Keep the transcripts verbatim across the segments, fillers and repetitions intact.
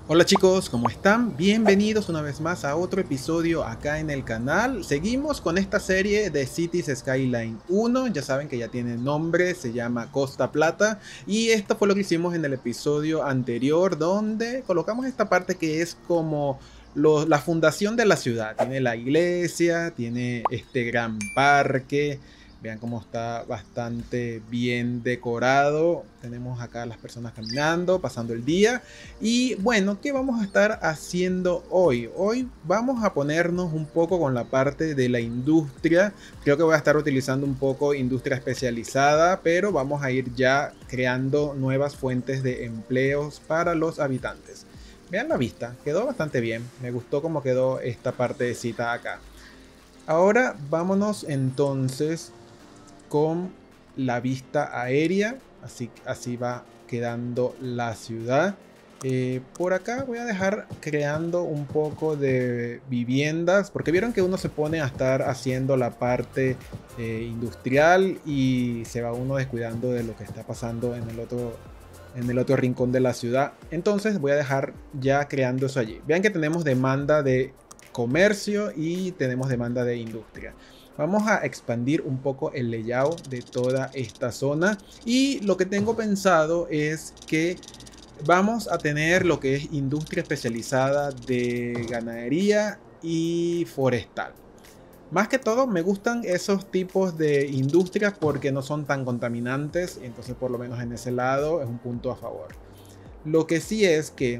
Hola chicos, ¿cómo están? Bienvenidos una vez más a otro episodio acá en el canal. Seguimos con esta serie de Cities Skyline uno. Ya saben que ya tiene nombre, se llama Costa Plata. Y esto fue lo que hicimos en el episodio anterior, donde colocamos esta parte que es como lo- la fundación de la ciudad. Tiene la iglesia, tiene este gran parque. Vean cómo está bastante bien decorado. Tenemos acá a las personas caminando, pasando el día. Y bueno, ¿qué vamos a estar haciendo hoy? Hoy vamos a ponernos un poco con la parte de la industria. Creo que voy a estar utilizando un poco industria especializada, pero vamos a ir ya creando nuevas fuentes de empleos para los habitantes. Vean la vista, quedó bastante bien. Me gustó cómo quedó esta partecita acá. Ahora vámonos entonces con la vista aérea. Así, así va quedando la ciudad. Eh, por acá voy a dejar creando un poco de viviendas, porque vieron que uno se pone a estar haciendo la parte eh, industrial y se va uno descuidando de lo que está pasando en el otro en el otro rincón de la ciudad. Entonces voy a dejar ya creando eso allí. Vean que tenemos demanda de comercio y tenemos demanda de industria. Vamos a expandir un poco el layout de toda esta zona y lo que tengo pensado es que vamos a tener lo que es industria especializada de ganadería y forestal. Más que todo me gustan esos tipos de industrias porque no son tan contaminantes, entonces por lo menos en ese lado es un punto a favor. Lo que sí es que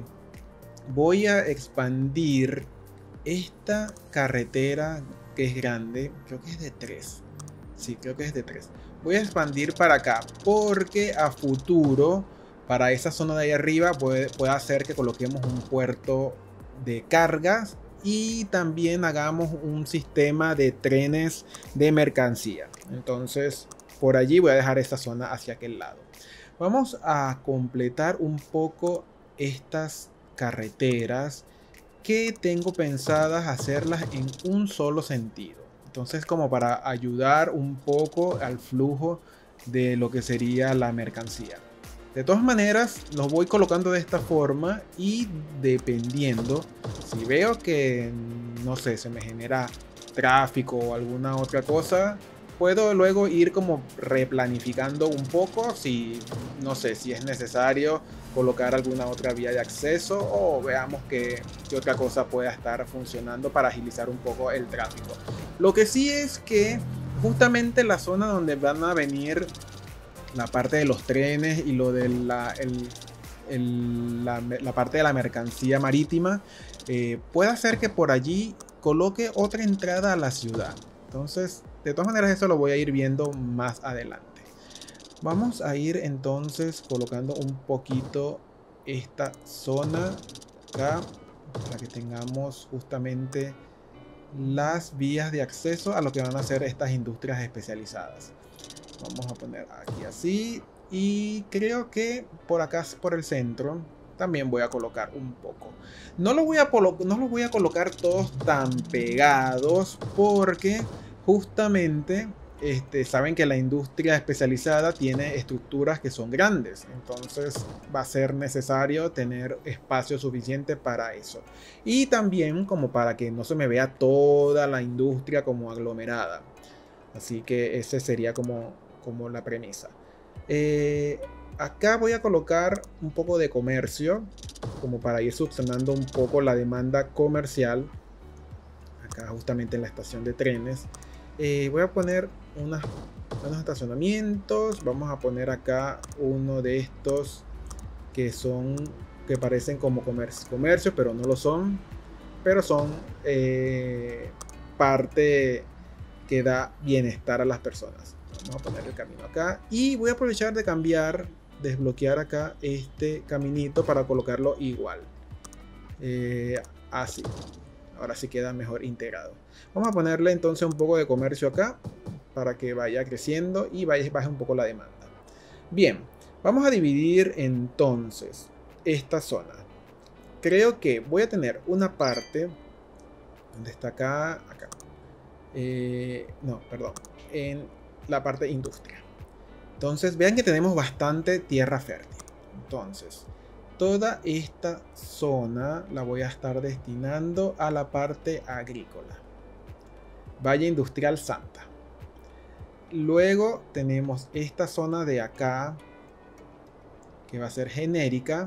voy a expandir esta carretera que es grande, creo que es de tres. Sí, creo que es de tres. Voy a expandir para acá porque a futuro, para esa zona de ahí arriba, puede, puede hacer que coloquemos un puerto de cargas y también hagamos un sistema de trenes de mercancía. Entonces, por allí voy a dejar esta zona hacia aquel lado. Vamos a completar un poco estas carreteras que tengo pensadas hacerlas en un solo sentido. Entonces, como para ayudar un poco al flujo de lo que sería la mercancía. De todas maneras, los voy colocando de esta forma y dependiendo, si veo que, no sé, se me genera tráfico o alguna otra cosa, puedo luego ir como replanificando un poco si, no sé, si es necesario colocar alguna otra vía de acceso o veamos que, que otra cosa pueda estar funcionando para agilizar un poco el tráfico. Lo que sí es que justamente la zona donde van a venir la parte de los trenes y lo de la, el, el, la, la parte de la mercancía marítima, eh, puede hacer que por allí coloque otra entrada a la ciudad. Entonces, de todas maneras, eso lo voy a ir viendo más adelante. Vamos a ir entonces colocando un poquito esta zona acá para que tengamos justamente las vías de acceso a lo que van a ser estas industrias especializadas. Vamos a poner aquí así y creo que por acá por el centro también voy a colocar un poco. No los voy a, no los voy a colocar todos tan pegados porque justamente este, saben que la industria especializada tiene estructuras que son grandes, entonces va a ser necesario tener espacio suficiente para eso. Y también como para que no se me vea toda la industria como aglomerada. Así que ese sería como, como la premisa. Eh, acá voy a colocar un poco de comercio, como para ir subsanando un poco la demanda comercial. Acá justamente en la estación de trenes. Eh, voy a poner unas, unos estacionamientos. Vamos a poner acá uno de estos que son, que parecen como comercio, comercio pero no lo son. Pero son eh, parte que da bienestar a las personas. Vamos a poner el camino acá y voy a aprovechar de cambiar, desbloquear acá este caminito para colocarlo igual. Eh, así. Ahora sí queda mejor integrado. Vamos a ponerle entonces un poco de comercio acá para que vaya creciendo y vaya, baje un poco la demanda. Bien, vamos a dividir entonces esta zona. Creo que voy a tener una parte donde está acá, acá. Eh, no, perdón, en la parte industria. Entonces, vean que tenemos bastante tierra fértil. Entonces, Toda esta zona la voy a estar destinando a la parte agrícola. Valle Industrial Santa. Luego tenemos esta zona de acá, que va a ser genérica.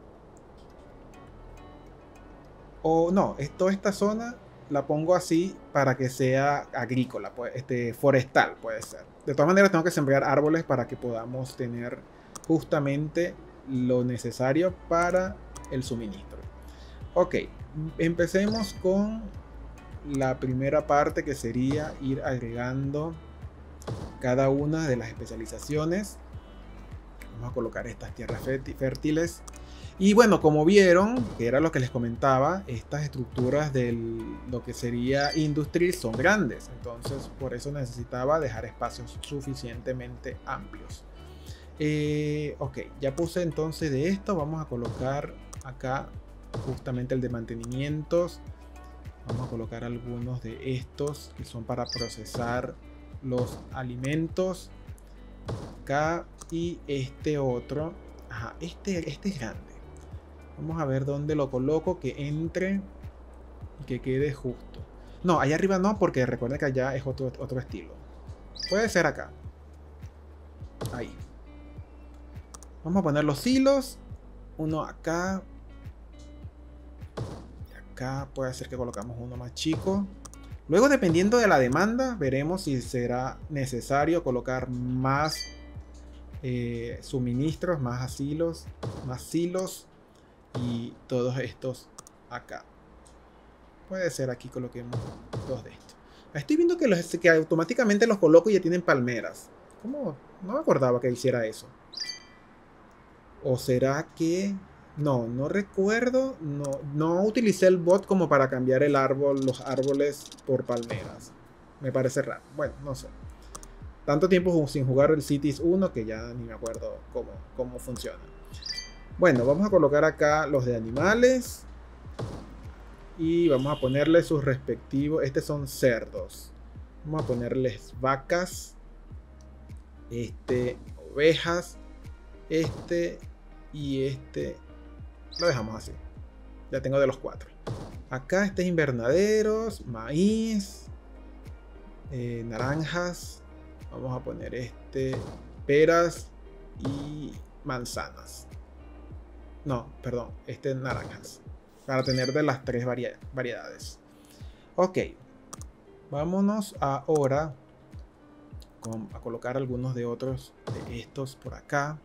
O no, es toda esta zona la pongo así para que sea agrícola, pues, este, forestal puede ser. De todas maneras tengo que sembrar árboles para que podamos tener justamente lo necesario para el suministro. Ok, empecemos con la primera parte, que sería ir agregando cada una de las especializaciones. Vamos a colocar estas tierras fértiles. Y bueno, como vieron, que era lo que les comentaba, estas estructuras de lo que sería Industry son grandes. Entonces, por eso necesitaba dejar espacios suficientemente amplios. Eh, ok, ya puse entonces de esto. Vamos a colocar acá justamente el de mantenimientos. Vamos a colocar algunos de estos que son para procesar los alimentos. Acá, y este otro. Ajá, este, este es grande. Vamos a ver dónde lo coloco, que entre y que quede justo. No, allá arriba no, porque recuerden que allá es otro, otro estilo. Puede ser acá. Ahí. Vamos a poner los hilos. Uno acá. Y acá puede ser que colocamos uno más chico. Luego, dependiendo de la demanda, veremos si será necesario colocar más eh, suministros, más asilos, más hilos. Y todos estos acá. Puede ser aquí coloquemos dos de estos. Estoy viendo que, los, que automáticamente los coloco y ya tienen palmeras. ¿Cómo? No me acordaba que hiciera eso. ¿O será que...? No, no recuerdo. No, no utilicé el bot como para cambiar el árbol, los árboles por palmeras. Me parece raro. Bueno, no sé. Tanto tiempo sin jugar el Cities uno que ya ni me acuerdo cómo, cómo funciona. Bueno, vamos a colocar acá los de animales. Y vamos a ponerle sus respectivos. Estos son cerdos. Vamos a ponerles vacas. Este, ovejas. Este y este. Lo dejamos así. Ya tengo de los cuatro. Acá este es invernaderos. Maíz. Eh, naranjas. Vamos a poner este. Peras. Y manzanas. No, perdón, este es naranjas. Para tener de las tres variedades. Ok. Vámonos ahora con, a colocar algunos de otros de estos por acá.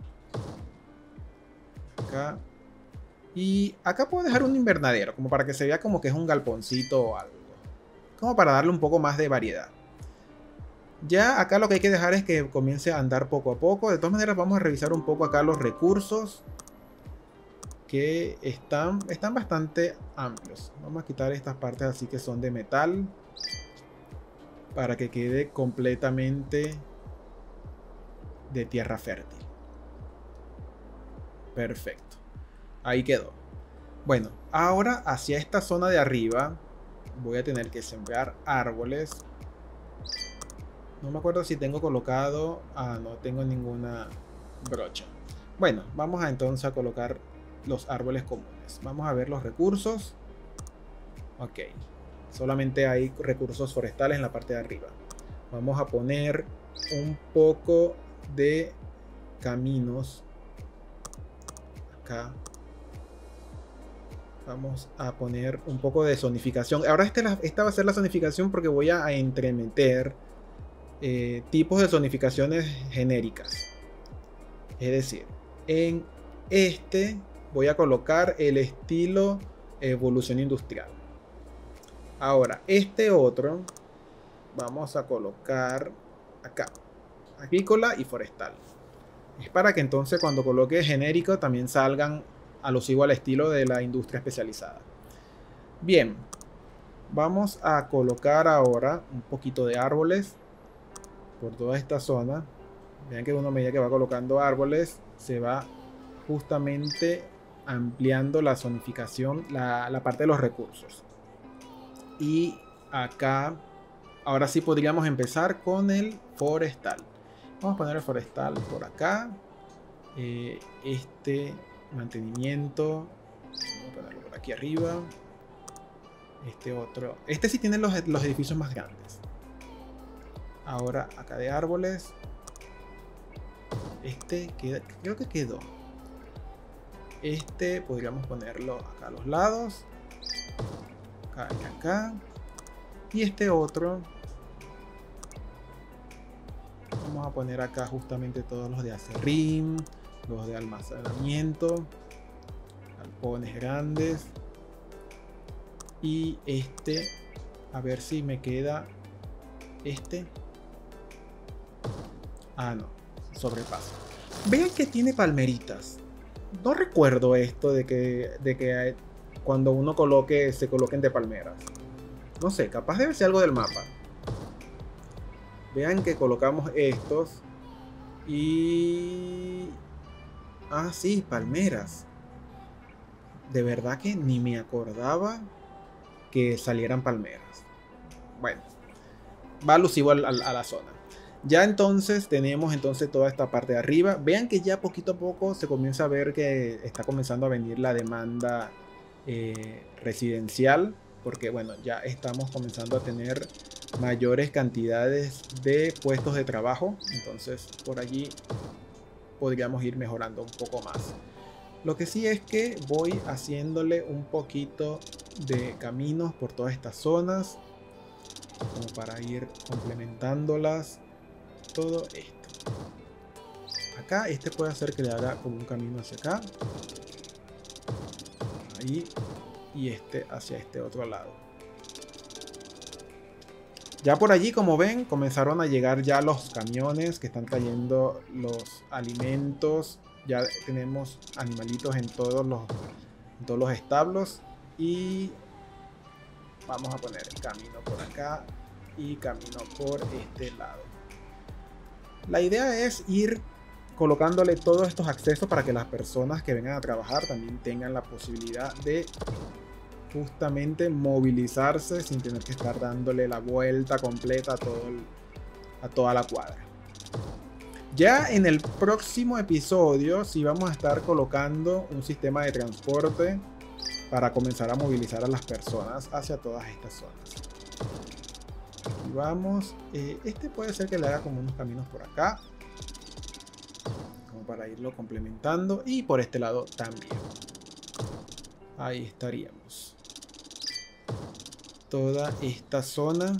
Acá. Y acá puedo dejar un invernadero, como para que se vea como que es un galponcito o algo. Como para darle un poco más de variedad. Ya acá lo que hay que dejar es que comience a andar poco a poco. De todas maneras vamos a revisar un poco acá los recursos. Que están, están bastante amplios. Vamos a quitar estas partes así que son de metal. Para que quede completamente de tierra fértil. Perfecto. Ahí quedó. Bueno, ahora hacia esta zona de arriba voy a tener que sembrar árboles. No me acuerdo si tengo colocado... Ah, no tengo ninguna brocha. Bueno, vamos a entonces a colocar los árboles comunes. Vamos a ver los recursos. Ok. Solamente hay recursos forestales en la parte de arriba. Vamos a poner un poco de caminos. Acá. Vamos a poner un poco de zonificación. Ahora este, esta va a ser la zonificación porque voy a entremeter eh, tipos de zonificaciones genéricas. Es decir, en este voy a colocar el estilo evolución industrial. Ahora, este otro vamos a colocar acá, agrícola y forestal. Es para que entonces cuando coloque genérico también salgan alusivo al estilo de la industria especializada. Bien, vamos a colocar ahora un poquito de árboles por toda esta zona. Vean que uno a medida que va colocando árboles se va justamente ampliando la zonificación, la, la parte de los recursos. Y acá ahora sí podríamos empezar con el forestal. Vamos a poner el forestal por acá. Eh, este mantenimiento. Vamos a ponerlo por aquí arriba. Este otro. Este sí tiene los, los edificios más grandes. Ahora acá de árboles. Este queda, creo que quedó. Este podríamos ponerlo acá a los lados. Acá y acá. Y este otro vamos a poner acá justamente todos los de acerrín, los de almacenamiento, galpones grandes. Y este, a ver si me queda este. Ah, no, sobrepaso. Vean que tiene palmeritas. No recuerdo esto de que, de que hay, cuando uno coloque, se coloquen de palmeras. No sé, capaz debe ser algo del mapa. Vean que colocamos estos. Y... ah, sí, palmeras. De verdad que ni me acordaba que salieran palmeras. Bueno, va alusivo a, a, a la zona. Ya entonces tenemos entonces toda esta parte de arriba. Vean que ya poquito a poco se comienza a ver que está comenzando a venir la demanda eh, residencial. Porque bueno, ya estamos comenzando a tener mayores cantidades de puestos de trabajo. Entonces por allí podríamos ir mejorando un poco más. Lo que sí es que voy haciéndole un poquito de caminos por todas estas zonas. Como para ir complementándolas. Todo esto. Acá este puede hacer que le haga como un camino hacia acá. Ahí. Y este hacia este otro lado. Ya por allí, como ven, comenzaron a llegar ya los camiones que están trayendo los alimentos. Ya tenemos animalitos en todos los, en todos los establos. Y vamos a poner el camino por acá y camino por este lado. La idea es ir colocándole todos estos accesos para que las personas que vengan a trabajar también tengan la posibilidad de justamente movilizarse sin tener que estar dándole la vuelta completa a, todo el, a toda la cuadra. Ya en el próximo episodio sí vamos a estar colocando un sistema de transporte para comenzar a movilizar a las personas hacia todas estas zonas. Aquí vamos. Eh, este puede ser que le haga como unos caminos por acá, como para irlo complementando, y por este lado también. Ahí estaríamos. Toda esta zona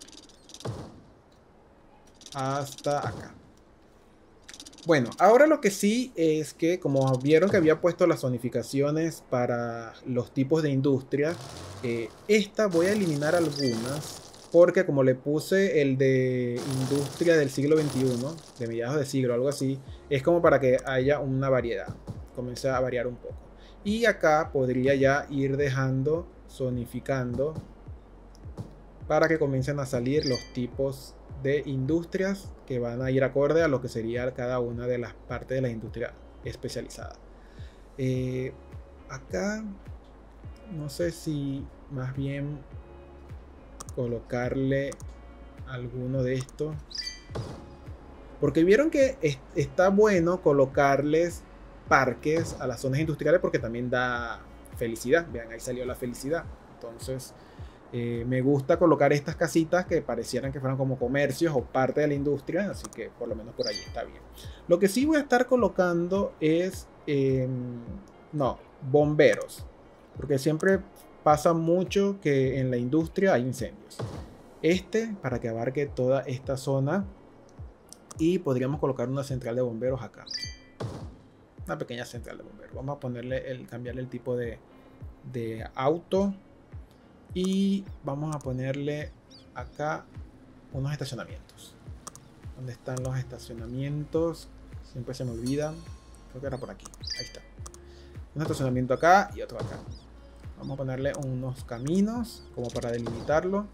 hasta acá. Bueno, ahora lo que sí es que, como vieron que había puesto las zonificaciones para los tipos de industria, eh, esta voy a eliminar algunas, porque como le puse el de industria del siglo veintiuno, de mediados de siglo, algo así, es como para que haya una variedad, comience a variar un poco. Y acá podría ya ir dejando, zonificando, para que comiencen a salir los tipos de industrias que van a ir acorde a lo que sería cada una de las partes de la industria especializada. Eh, acá no sé si más bien colocarle alguno de estos, porque vieron que es, está bueno colocarles parques a las zonas industriales porque también da felicidad. Vean, ahí salió la felicidad. Entonces Eh, me gusta colocar estas casitas que parecieran que fueran como comercios o parte de la industria, así que por lo menos por ahí está bien. Lo que sí voy a estar colocando es, eh, no, bomberos, porque siempre pasa mucho que en la industria hay incendios. Este para que abarque toda esta zona, y podríamos colocar una central de bomberos acá, una pequeña central de bomberos. Vamos a ponerle el, cambiarle el tipo de, de auto. Y vamos a ponerle acá unos estacionamientos. ¿Dónde están los estacionamientos? Siempre se me olvidan. Creo que era por aquí. Ahí está. Un estacionamiento acá y otro acá. Vamos a ponerle unos caminos como para delimitarlo.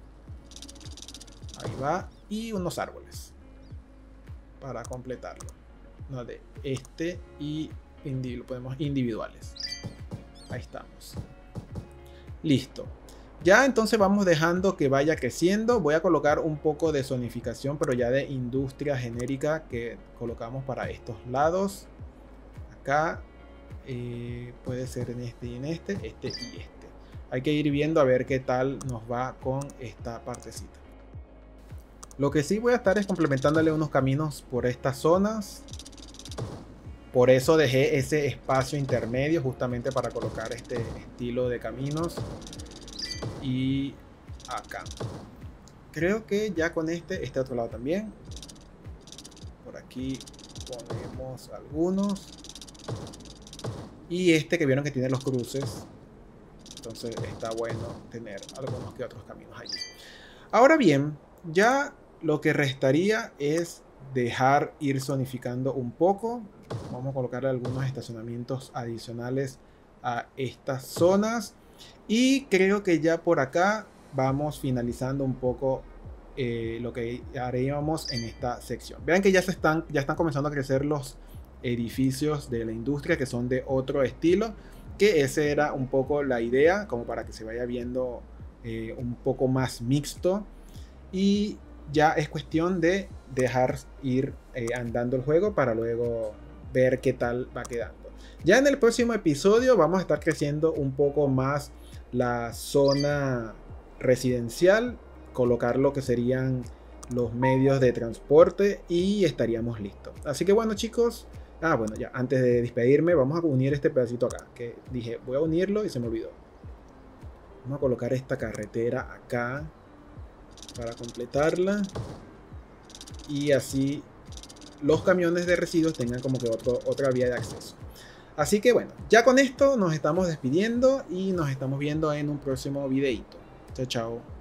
Ahí va. Y unos árboles para completarlo. No, de este y lo podemos individuales. Ahí estamos. Listo. Ya entonces vamos dejando que vaya creciendo. Voy a colocar un poco de zonificación, pero ya de industria genérica que colocamos para estos lados. Acá, eh, puede ser en este y en este, este y este. Hay que ir viendo a ver qué tal nos va con esta partecita. Lo que sí voy a estar es complementándole unos caminos por estas zonas. Por eso dejé ese espacio intermedio justamente para colocar este estilo de caminos. Y acá. Creo que ya con este, este otro lado también. Por aquí ponemos algunos. Y este que vieron que tiene los cruces. Entonces está bueno tener algunos que otros caminos allí. Ahora bien, ya lo que restaría es dejar ir zonificando un poco. Vamos a colocarle algunos estacionamientos adicionales a estas zonas. Y creo que ya por acá vamos finalizando un poco eh, lo que haríamos en esta sección. Vean que ya, se están, ya están comenzando a crecer los edificios de la industria que son de otro estilo. Que esa era un poco la idea, como para que se vaya viendo eh, un poco más mixto. Y ya es cuestión de dejar ir eh, andando el juego para luego ver qué tal va quedando. Ya en el próximo episodio vamos a estar creciendo un poco más la zona residencial, colocar lo que serían los medios de transporte y estaríamos listos. Así que bueno, chicos, ah bueno, ya antes de despedirme vamos a unir este pedacito acá, que dije voy a unirlo y se me olvidó. Vamos a colocar esta carretera acá para completarla y así los camiones de residuos tengan como que otro, otra vía de acceso. Así que bueno, ya con esto nos estamos despidiendo y nos estamos viendo en un próximo videito. Chao, chao.